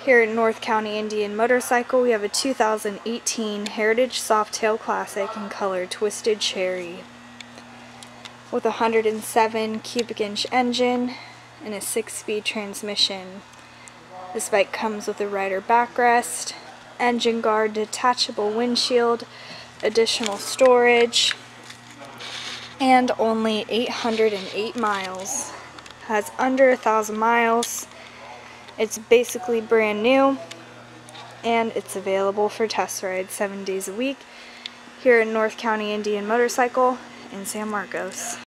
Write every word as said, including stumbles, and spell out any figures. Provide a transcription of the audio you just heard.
Here at North County Indian Motorcycle, we have a two thousand eighteen Heritage Softail Classic in color Twisted Cherry with a one hundred seven cubic inch engine and a six speed transmission. This bike comes with a rider backrest, engine guard, detachable windshield, additional storage, and only eight hundred eight miles. Has under a thousand miles. It's basically brand new, and it's available for test rides seven days a week here in North County Indian Motorcycle in San Marcos.